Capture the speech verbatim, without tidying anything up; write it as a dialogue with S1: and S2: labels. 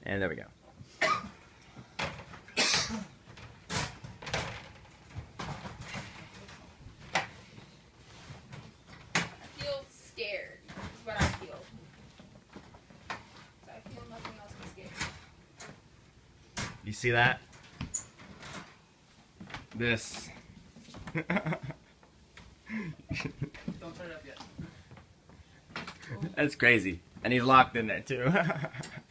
S1: And there we go.
S2: I feel scared, is what I feel. So I feel nothing else but scared.
S1: You see that? This.
S3: Don't turn it up yet.
S1: That's crazy. And he's locked in there too.